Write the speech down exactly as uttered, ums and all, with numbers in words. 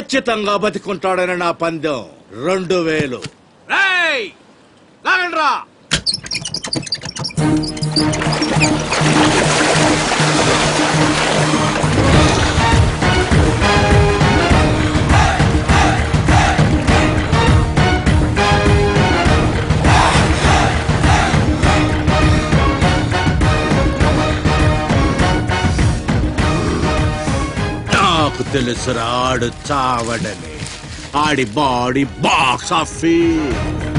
ఖచ్చితంగా బతికుంటాడని నా పందెం. రెండు వేలు. లాగండ్రా. నాకు తెలుసురా ఆడు చావడని. ఆడి బాడీ బాక్స్ ఆఫీస్.